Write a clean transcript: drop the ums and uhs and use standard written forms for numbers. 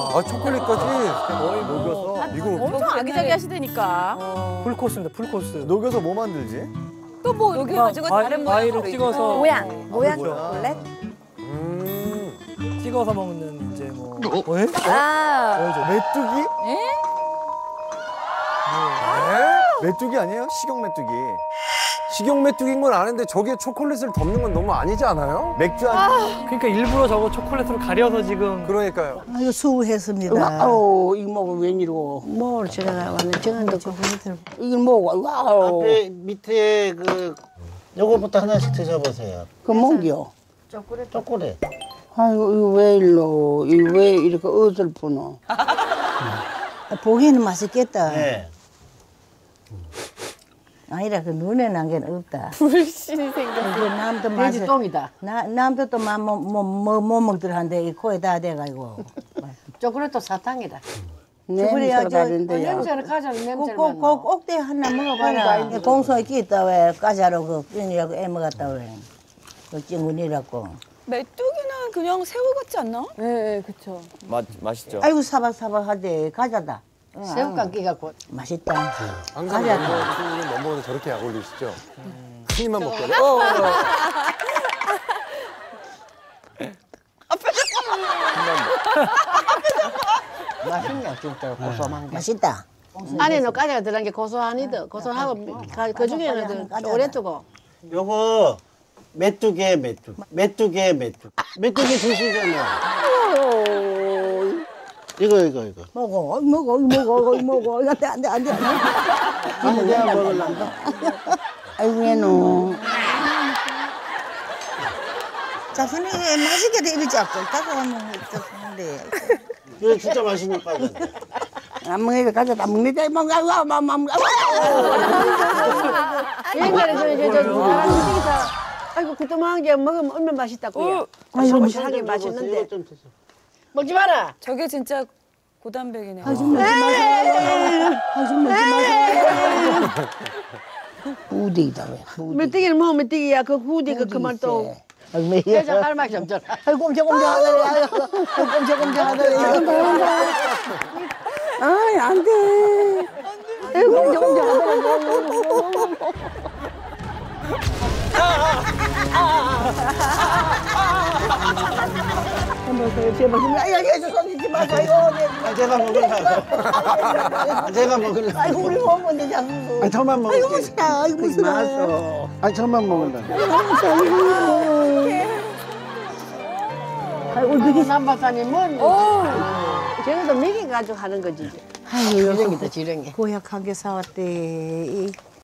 아, 초콜릿까지? 거의 녹여서. 이거 엄청 아기자기 하시다니까. 풀코스입니다, 풀코스. 녹여서 뭐 만들지? 또 뭐 여기 가지고 다른 과일을 모양으로 찍어서 모양 그렇죠. 초콜릿? 찍어서 먹는 이제 뭐. 에? 아, 메뚜기? 네? 메뚜기 아니에요? 식용 메뚜기. 식용 메뚜기인 건 아는데 저기에 초콜릿을 덮는 건 너무 아니지 않아요? 맥주 한 그러니까 일부러 저거 초콜릿으로 가려서 지금. 그러니까요. 아유 수고했습니다. 와우, 이거 먹어 웬일이고. 뭘 제가 왔네. 정한도 이걸 먹어. 와우. 앞에 밑에 그 요거부터 하나씩 드셔보세요. 그 뭔겨? 초콜릿. 아이고 이거 왜 일로? 이거 왜 이렇게 어설프노? 보기에는 맛있겠다. 네. 아니라 그 눈에 난 게 없다. 불신이 생겼어. 그 남도 돼지 맛을 똥이다. 남도 또 못 먹더란데 이 코에 다 돼가지고. 초콜릿도 사탕이다. 그래야 냄새가 저- 다른데. 냄새를 가져라. 냄새를 꼭 꼭대 하나 먹어봐라. 공소에 끼있다 왜 까자로 그 끈이라고 애먹었다 왜. 그 찡군이라고. 메뚜기는 그냥 새우 같지 않나? 네, 그쵸. 맛있죠? 아이고 사박사박하대 가자다. 새우깡 끼갖고. 맛있다. 항상 가자. 친구는 넘버는 저렇게 약 올리시죠? 한 입만 먹거든. 맛있냐 진짜 고소한 게. 맛있다. 안에는 까자가 들어간 게 고소하니까 고소하고 그 중에는 오래 두고. 요거 메뚜기에 메뚜기. 메뚜기에 메뚜기. 메뚜기 드시잖아요. 이거. 먹어. 안돼. 한번 내가 먹을란다. 아이고 얘노. 자손이 맛있게 돼 이거 잡고 가져가면 좋은데. 이거 진짜 맛있는 과자인데. 안 먹으니까 가져다 먹는다. 옛날에 저 음식이다. 아이고 그동안 게 먹으면 얼마나 맛있다고요. 고소하게 맛있는데. 이거 좀 드세요. 먹지 마라. 저게 진짜 고단백이네요. 후디다 왜? 메뚜기를 먹으면 메뚜기야. 그 후디가 그만 또. 대장 할 말이 없잖아. 아이고 꼼짝하더래. 아이고 꼼짝하더래. 아이 안 돼. 아이고 아, 제가 먹으려고. 제가 먹으려고. 아이고 우리 먹으면 되잖아. 아, 저만 먹을게. 아이고 무슨 맛있어. 아, 저만 먹는다. 아이고 그게 삼박사님은 저기도 먹이 가지고 하는 거지. 아이고 지렁이다 지렁이. 고약하게 사왔대.